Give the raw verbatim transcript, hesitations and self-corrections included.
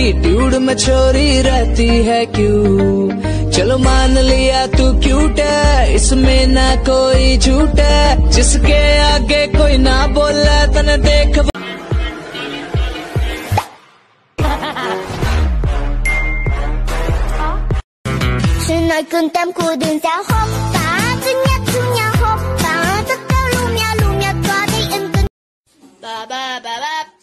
एटीट्यूड में छोरी रहती है क्यों? चलो मान लिया तू क्यूट है, इसमें ना कोई झूठ है, जिसके आगे कोई ना बोला तने देख। Nói cơn tâm của đường sao hốc bá cứ nhắc chung nhau hốc bá tất cả lu mia lu mia qua đây ân cơn ba ba ba ba